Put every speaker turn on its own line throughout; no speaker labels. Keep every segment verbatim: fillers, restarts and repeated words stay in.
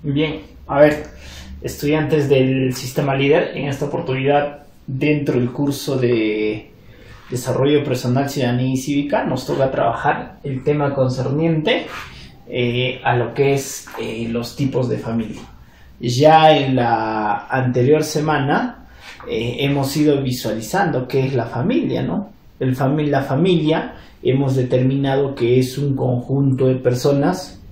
Bien, a ver, estudiantes del sistema líder, en esta oportunidad, dentro del curso de Desarrollo Personal, Ciudadanía y Cívica, nos toca trabajar el tema concerniente eh, a lo que es eh, los tipos de familia. Ya en la anterior semana eh, hemos ido visualizando qué es la familia, ¿no? El fami- la familia hemos determinado que es un conjunto de personas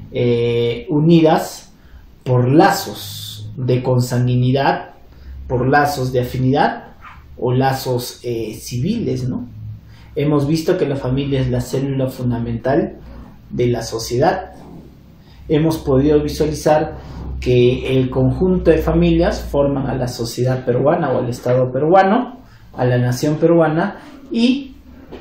eh, unidas por lazos de consanguinidad, por lazos de afinidad o lazos eh, civiles, ¿no? Hemos visto que la familia es la célula fundamental de la sociedad. Hemos podido visualizar que el conjunto de familias forman a la sociedad peruana o al Estado peruano, a la nación peruana, y,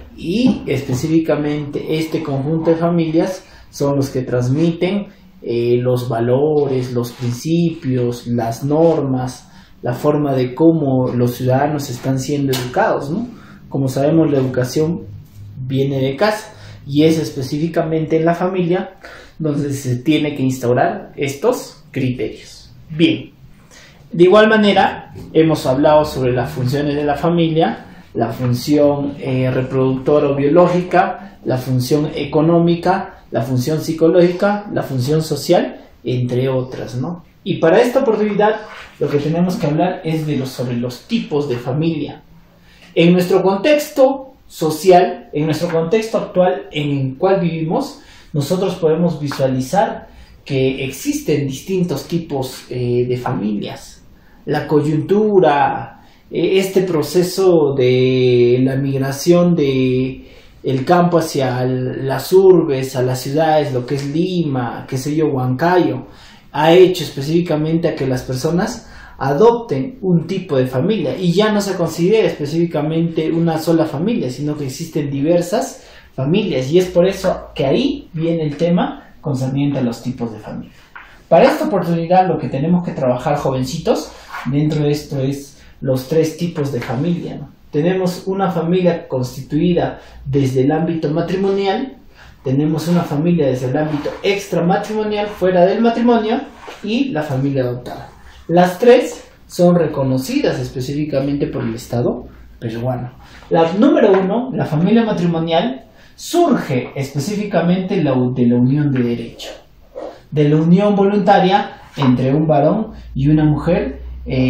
y específicamente este conjunto de familias son los que transmiten eh, los valores, los principios, las normas, la forma de cómo los ciudadanos están siendo educados, ¿no? Como sabemos, la educación viene de casa y es específicamente en la familia donde se tiene que instaurar estos criterios. Bien, de igual manera hemos hablado sobre las funciones de la familia, la función eh, reproductora o biológica, la función económica, la función psicológica, la función social, entre otras, ¿no? Y para esta oportunidad lo que tenemos que hablar es de los, sobre los tipos de familia. En nuestro contexto social, en nuestro contexto actual en el cual vivimos, nosotros podemos visualizar que existen distintos tipos eh, de familias. La coyuntura, eh, este proceso de la migración de el campo hacia el, las urbes, a las ciudades, lo que es Lima, qué sé yo, Huancayo, ha hecho específicamente a que las personas adopten un tipo de familia y ya no se considera específicamente una sola familia, sino que existen diversas familias, y es por eso que ahí viene el tema concerniente a los tipos de familia. Para esta oportunidad lo que tenemos que trabajar, jovencitos, dentro de esto es los tres tipos de familia, ¿no? Tenemos una familia constituida desde el ámbito matrimonial, tenemos una familia desde el ámbito extramatrimonial, fuera del matrimonio, y la familia adoptada. Las tres son reconocidas específicamente por el Estado peruano. La número uno, la familia matrimonial, surge específicamente la, de la unión de derecho, de la unión voluntaria entre un varón y una mujer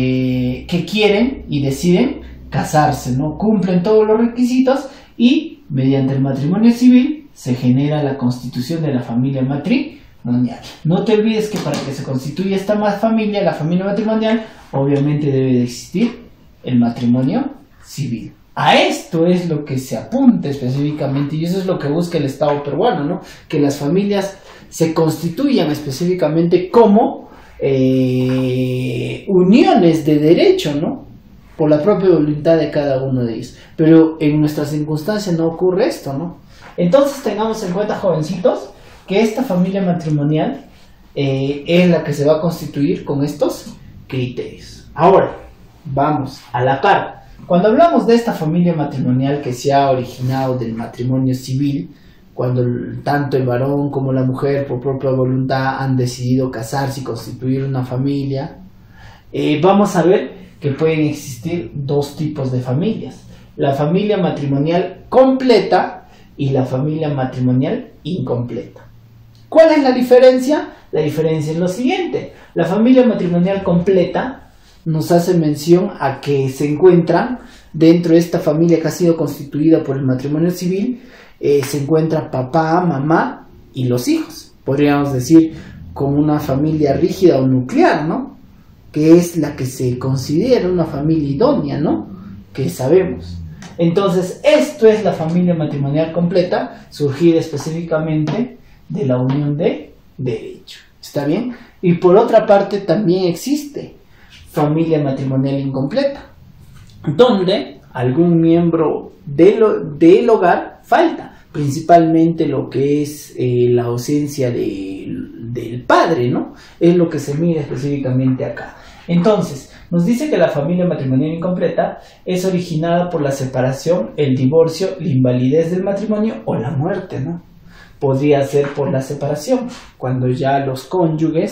eh, que quieren y deciden casarse, ¿no? Cumplen todos los requisitos y mediante el matrimonio civil se genera la constitución de la familia matrimonial. No te olvides que para que se constituya esta familia, la familia matrimonial, obviamente debe de existir el matrimonio civil. A esto es lo que se apunta específicamente, y eso es lo que busca el Estado peruano, ¿no? Que las familias se constituyan específicamente como eh, uniones de derecho, ¿no? Por la propia voluntad de cada uno de ellos. Pero en nuestras circunstancias no ocurre esto, ¿no? Entonces tengamos en cuenta, jovencitos, que esta familia matrimonial eh, es la que se va a constituir con estos criterios. Ahora, vamos a la par. Cuando hablamos de esta familia matrimonial que se ha originado del matrimonio civil, cuando tanto el varón como la mujer por propia voluntad han decidido casarse y constituir una familia, eh, vamos a ver que pueden existir dos tipos de familias: la familia matrimonial completa y la familia matrimonial incompleta. ¿Cuál es la diferencia? La diferencia es lo siguiente: la familia matrimonial completa nos hace mención a que se encuentran dentro de esta familia que ha sido constituida por el matrimonio civil, eh, se encuentra papá, mamá y los hijos. Podríamos decir como una familia rígida o nuclear, ¿no? Que es la que se considera una familia idónea, ¿no? Que sabemos. Entonces, esto es la familia matrimonial completa, surgida específicamente de la unión de derecho. ¿Está bien? Y por otra parte también existe familia matrimonial incompleta, donde algún miembro de lo, del hogar falta, principalmente lo que es eh, la ausencia de, del padre, ¿no? Es lo que se mide específicamente acá. Entonces, nos dice que la familia matrimonial incompleta es originada por la separación, el divorcio, la invalidez del matrimonio o la muerte, ¿no? Podría ser por la separación, cuando ya los cónyuges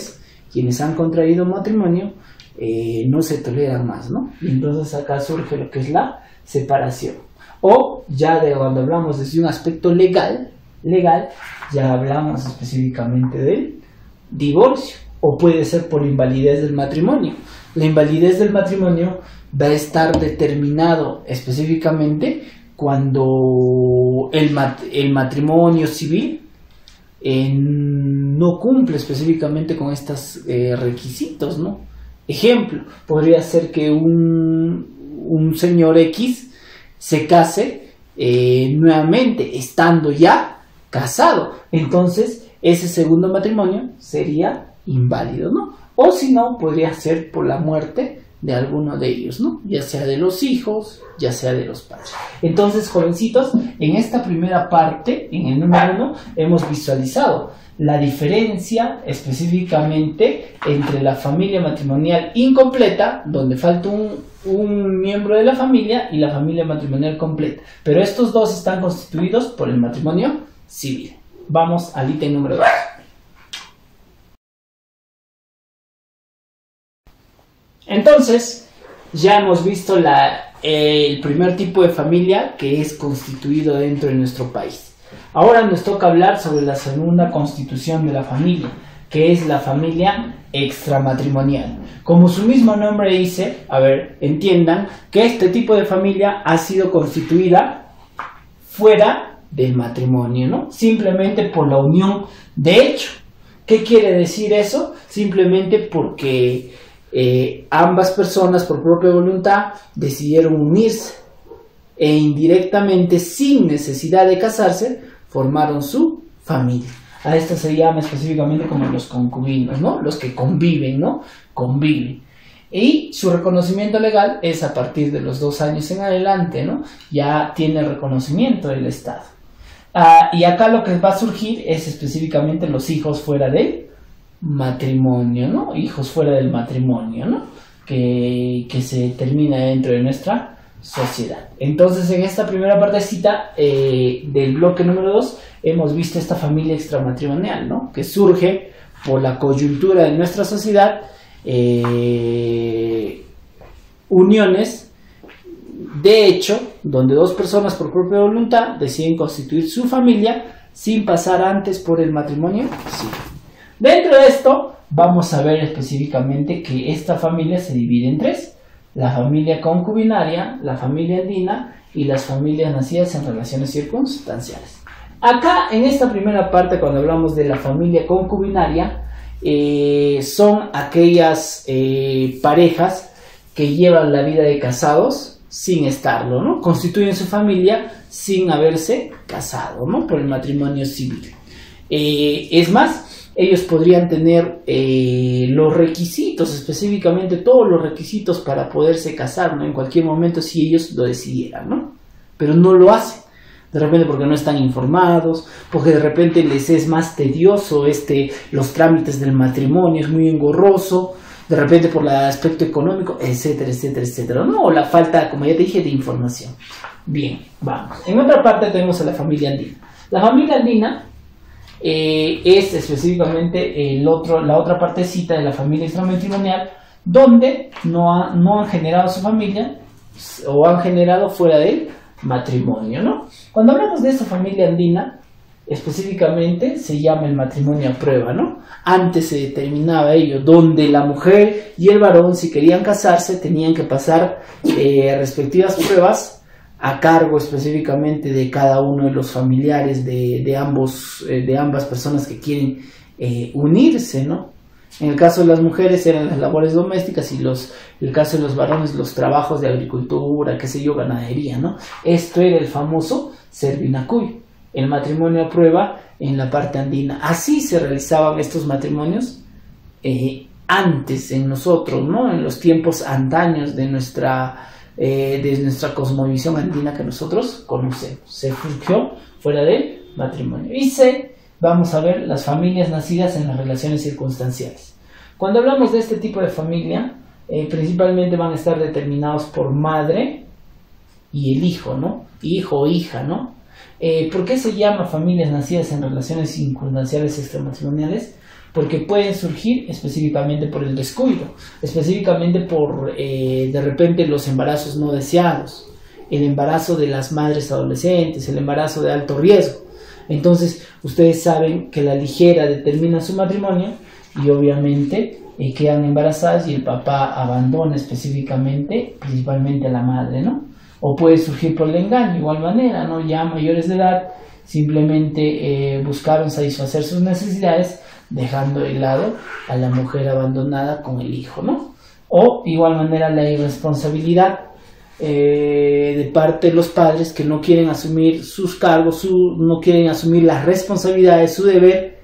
quienes han contraído matrimonio eh, no se toleran más, ¿no? Y entonces acá surge lo que es la separación. O ya de cuando hablamos desde un aspecto legal, legal, ya hablamos específicamente del divorcio. O puede ser por invalidez del matrimonio. La invalidez del matrimonio va a estar determinado específicamente cuando el, mat el matrimonio civil eh, no cumple específicamente con estos eh, requisitos, ¿no? Ejemplo, podría ser que un, un señor X se case eh, nuevamente estando ya casado. Entonces, ese segundo matrimonio sería inválido, ¿no? O si no, podría ser por la muerte de alguno de ellos, ¿no? Ya sea de los hijos, ya sea de los padres. Entonces, jovencitos, en esta primera parte, en el número uno, hemos visualizado la diferencia específicamente entre la familia matrimonial incompleta, donde falta un, un miembro de la familia, y la familia matrimonial completa. Pero estos dos están constituidos por el matrimonio civil. Vamos al ítem número dos. Entonces, ya hemos visto la, eh, el primer tipo de familia que es constituido dentro de nuestro país. Ahora nos toca hablar sobre la segunda constitución de la familia, que es la familia extramatrimonial. Como su mismo nombre dice, a ver, entiendan que este tipo de familia ha sido constituida fuera del matrimonio, ¿no? Simplemente por la unión de hecho. ¿Qué quiere decir eso? Simplemente porque Eh, ambas personas por propia voluntad decidieron unirse e indirectamente, sin necesidad de casarse, formaron su familia. A esto se llama específicamente como los concubinos, ¿no? Los que conviven, ¿no? Conviven. Y su reconocimiento legal es a partir de los dos años en adelante, ¿no? Ya tiene reconocimiento del Estado. Ah, y acá lo que va a surgir es específicamente los hijos fuera del matrimonio, ¿no? Hijos fuera del matrimonio, ¿no? Que, que se termina dentro de nuestra sociedad. Entonces, en esta primera partecita eh, del bloque número dos, hemos visto esta familia extramatrimonial, ¿no? Que surge por la coyuntura de nuestra sociedad, eh, uniones de hecho, donde dos personas por propia voluntad deciden constituir su familia sin pasar antes por el matrimonio civil. Dentro de esto, vamos a ver específicamente que esta familia se divide en tres: la familia concubinaria, la familia andina y las familias nacidas en relaciones circunstanciales. Acá, en esta primera parte, cuando hablamos de la familia concubinaria, eh, son aquellas eh, parejas que llevan la vida de casados sin estarlo, ¿no? Constituyen su familia sin haberse casado, ¿no? Por el matrimonio civil. Eh, es más, ellos podrían tener eh, los requisitos, específicamente todos los requisitos para poderse casar, ¿no? En cualquier momento, si ellos lo decidieran, ¿no? Pero no lo hacen. De repente porque no están informados, porque de repente les es más tedioso este, los trámites del matrimonio, es muy engorroso, de repente por el aspecto económico, etcétera, etcétera, etcétera, ¿no? O la falta, como ya te dije, de información. Bien, vamos. En otra parte tenemos a la familia andina. La familia andina eh, es específicamente el otro, la otra partecita de la familia extramatrimonial, donde no, ha, no han generado su familia o han generado fuera de él matrimonio, ¿no? Cuando hablamos de esta familia andina, específicamente se llama el matrimonio a prueba, ¿no? Antes se determinaba ello, donde la mujer y el varón, si querían casarse, tenían que pasar eh, respectivas pruebas a cargo específicamente de cada uno de los familiares de, de, ambos, eh, de ambas personas que quieren eh, unirse, ¿no? En el caso de las mujeres eran las labores domésticas y los, en el caso de los varones los trabajos de agricultura, qué sé yo, ganadería, ¿no? Esto era el famoso servinacuy, el matrimonio a prueba en la parte andina. Así se realizaban estos matrimonios eh, antes en nosotros, ¿no? En los tiempos antaños de nuestra, eh, de nuestra cosmovisión andina que nosotros conocemos. Se surgió fuera del matrimonio. Y se... Vamos a ver las familias nacidas en las relaciones circunstanciales. Cuando hablamos de este tipo de familia, eh, principalmente van a estar determinados por madre y el hijo, ¿no? Hijo o hija, ¿no? Eh, ¿Por qué se llama familias nacidas en relaciones circunstanciales extramatrimoniales? porque pueden surgir específicamente por el descuido, específicamente por eh, de repente los embarazos no deseados, el embarazo de las madres adolescentes, el embarazo de alto riesgo. Entonces ustedes saben que la ligera determina su matrimonio y obviamente eh, quedan embarazadas y el papá abandona específicamente, principalmente a la madre, ¿no? O puede surgir por el engaño, igual manera, ¿no? Ya mayores de edad simplemente eh, buscaron satisfacer sus necesidades dejando de lado a la mujer abandonada con el hijo, ¿no? O igual manera la irresponsabilidad eh, de parte de los padres que no quieren asumir sus cargos, su, no quieren asumir las responsabilidades, su deber,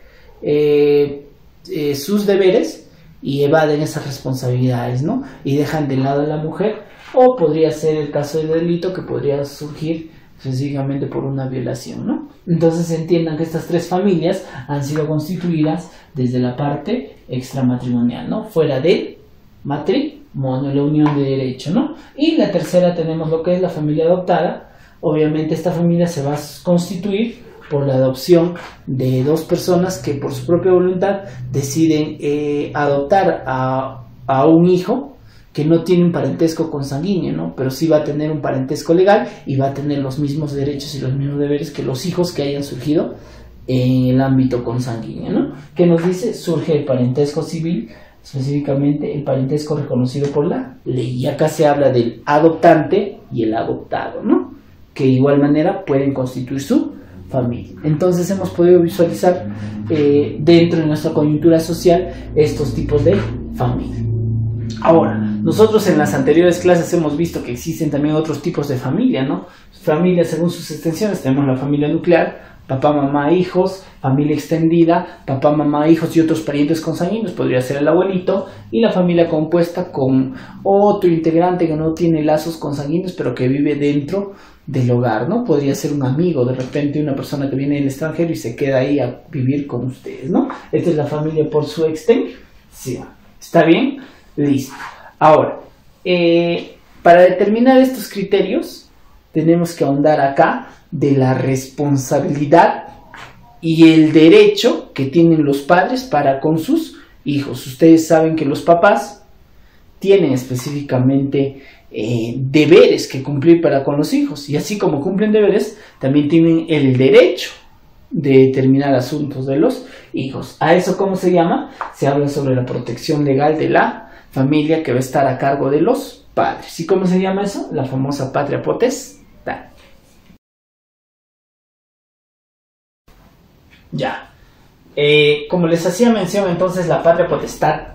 eh, eh, sus deberes y evaden esas responsabilidades, ¿no? Y dejan de lado a la mujer, o podría ser el caso de delito que podría surgir específicamente por una violación, ¿no? Entonces entiendan que estas tres familias han sido constituidas desde la parte extramatrimonial, ¿no? Fuera del matrimonio, la unión de derecho, ¿no? Y la tercera tenemos lo que es la familia adoptada. Obviamente esta familia se va a constituir por la adopción de dos personas que por su propia voluntad deciden eh, adoptar a, a un hijo que no tiene un parentesco consanguíneo, ¿no? Pero sí va a tener un parentesco legal y va a tener los mismos derechos y los mismos deberes que los hijos que hayan surgido en el ámbito consanguíneo, ¿no? ¿Qué nos dice? Surge el parentesco civil, específicamente el parentesco reconocido por la ley. Y acá se habla del adoptante y el adoptado, ¿no? Que de igual manera pueden constituir su familia. Entonces hemos podido visualizar eh, dentro de nuestra coyuntura social estos tipos de familia. Ahora, nosotros en las anteriores clases hemos visto que existen también otros tipos de familia, ¿no? Familia según sus extensiones, tenemos la familia nuclear, papá, mamá, hijos, familia extendida, papá, mamá, hijos y otros parientes consanguíneos, podría ser el abuelito, y la familia compuesta con otro integrante que no tiene lazos consanguíneos, pero que vive dentro del hogar, ¿no? Podría ser un amigo, de repente una persona que viene del extranjero y se queda ahí a vivir con ustedes, ¿no? Esta es la familia por su extensión. ¿Está bien? Listo. Ahora, eh, para determinar estos criterios, tenemos que ahondar acá de la responsabilidad y el derecho que tienen los padres para con sus hijos. Ustedes saben que los papás tienen específicamente eh, deberes que cumplir para con los hijos, y así como cumplen deberes, también tienen el derecho de determinar asuntos de los hijos. ¿A eso cómo se llama? Se habla sobre la protección legal de la familia que va a estar a cargo de los padres. ¿Y cómo se llama eso? La famosa patria potestad. Ya. Eh, como les hacía mención, entonces la patria potestad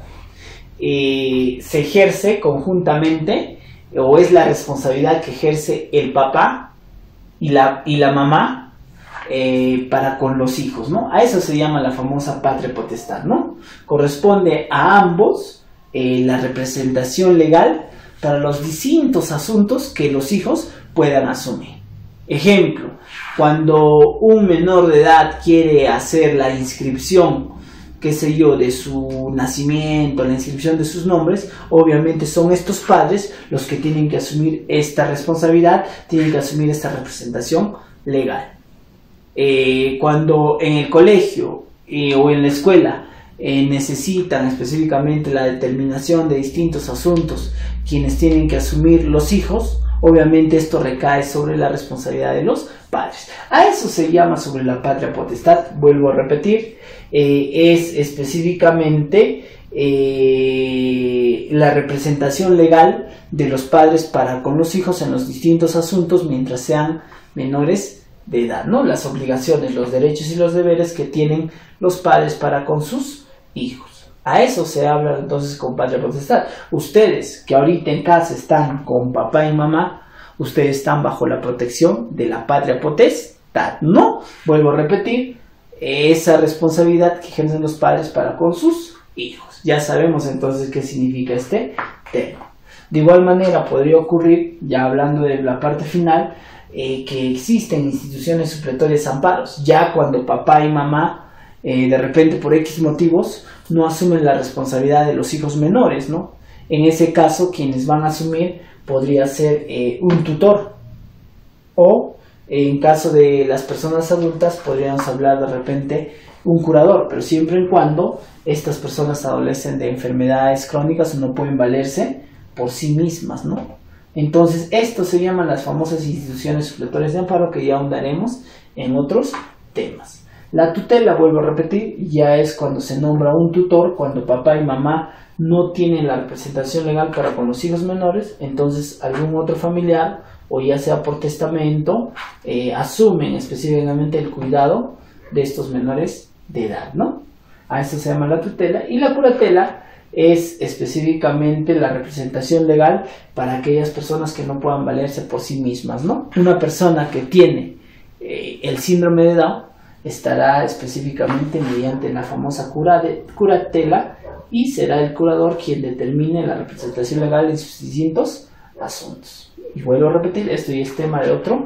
eh, se ejerce conjuntamente, o es la responsabilidad que ejerce el papá y la, y la mamá eh, para con los hijos, ¿no? A eso se llama la famosa patria potestad, ¿no? Corresponde a ambos Eh, la representación legal para los distintos asuntos que los hijos puedan asumir. Ejemplo, cuando un menor de edad quiere hacer la inscripción, qué sé yo, de su nacimiento, la inscripción de sus nombres, obviamente son estos padres los que tienen que asumir esta responsabilidad, tienen que asumir esta representación legal. Eh, cuando en el colegio eh, o en la escuela Eh, necesitan específicamente la determinación de distintos asuntos quienes tienen que asumir los hijos, obviamente esto recae sobre la responsabilidad de los padres. A eso se llama sobre la patria potestad, vuelvo a repetir, eh, es específicamente eh, la representación legal de los padres para con los hijos en los distintos asuntos mientras sean menores de edad, ¿no? Las obligaciones, los derechos y los deberes que tienen los padres para con sus hijos. A eso se habla entonces con patria potestad. Ustedes que ahorita en casa están con papá y mamá, ustedes están bajo la protección de la patria potestad, ¿no? Vuelvo a repetir, esa responsabilidad que ejercen los padres para con sus hijos. Ya sabemos entonces qué significa este tema. De igual manera podría ocurrir, ya hablando de la parte final, eh, que existen instituciones supletorias amparos, ya cuando papá y mamá Eh, de repente por X motivos no asumen la responsabilidad de los hijos menores, ¿no? En ese caso quienes van a asumir podría ser eh, un tutor o En caso de las personas adultas podríamos hablar de repente un curador, pero siempre y cuando estas personas adolecen de enfermedades crónicas o no pueden valerse por sí mismas, ¿no? Entonces, esto se llaman las famosas instituciones supletorias de amparo, que ya ahondaremos en otros temas. La tutela, vuelvo a repetir, ya es cuando se nombra un tutor, cuando papá y mamá no tienen la representación legal para con los hijos menores, entonces algún otro familiar, o ya sea por testamento, eh, asumen específicamente el cuidado de estos menores de edad, ¿no? A eso se llama la tutela. Y la curatela es específicamente la representación legal para aquellas personas que no puedan valerse por sí mismas, ¿no? Una persona que tiene eh, el síndrome de Down estará específicamente mediante la famosa cura de, curatela, y será el curador quien determine la representación legal en sus distintos asuntos. Y vuelvo a repetir, esto ya es tema de otro,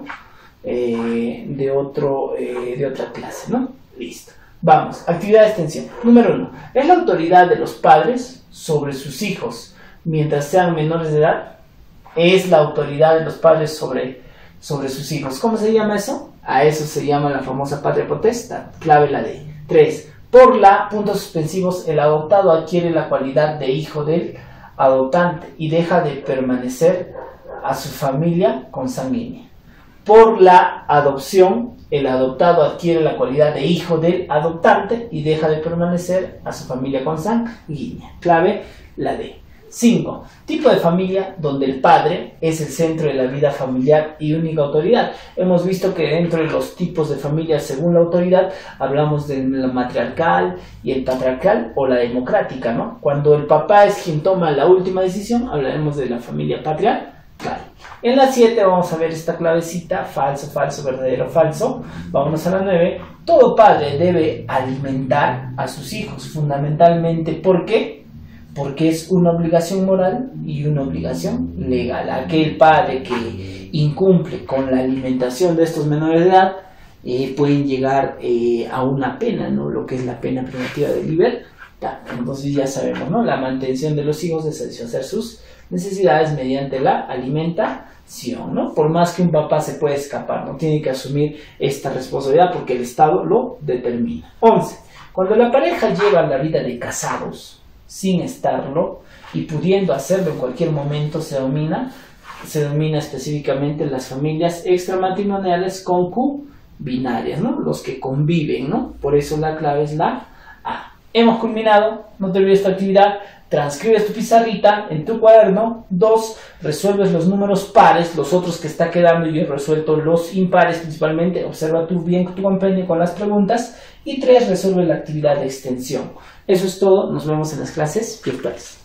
eh, de, otro eh, de otra clase, ¿no? Listo. Vamos, actividad de extensión. Número uno. ¿Es la autoridad de los padres sobre sus hijos mientras sean menores de edad? Es la autoridad de los padres sobre, sobre sus hijos. ¿Cómo se llama eso? A eso se llama la famosa patria potestad. Clave la D. tres. Por la, puntos suspensivos, el adoptado adquiere la cualidad de hijo del adoptante y deja de permanecer a su familia consanguínea. Por la adopción, el adoptado adquiere la cualidad de hijo del adoptante y deja de permanecer a su familia consanguínea. Clave la D. cinco. Tipo de familia donde el padre es el centro de la vida familiar y única autoridad. Hemos visto que dentro de los tipos de familia según la autoridad hablamos de la matriarcal y el patriarcal o la democrática, ¿no? Cuando el papá es quien toma la última decisión, hablaremos de la familia patriarcal. En la siete vamos a ver esta clavecita, falso, falso, verdadero, falso. Vámonos a la nueve. Todo padre debe alimentar a sus hijos, fundamentalmente. ¿Por qué? Porque es una obligación moral y una obligación legal. Aquel padre que incumple con la alimentación de estos menores de edad eh, pueden llegar eh, a una pena, ¿no? Lo que es la pena privativa de libertad. Entonces ya sabemos, ¿no? La mantención de los hijos es satisfacer sus necesidades mediante la alimentación, ¿no? Por más que un papá se pueda escapar, no tiene que asumir esta responsabilidad porque el Estado lo determina. once. Cuando la pareja lleva la vida de casados sin estarlo y pudiendo hacerlo en cualquier momento, se domina, se domina específicamente las familias extramatrimoniales concubinarias, ¿no? Los que conviven, ¿no? Por eso la clave es la A. Hemos culminado, no te olvides esta actividad, transcribes tu pizarrita en tu cuaderno. Dos, resuelves los números pares, los otros que está quedando yo he resuelto los impares principalmente, observa tú bien tu compendio con las preguntas. Y tres, resuelve la actividad de extensión. Eso es todo, nos vemos en las clases virtuales.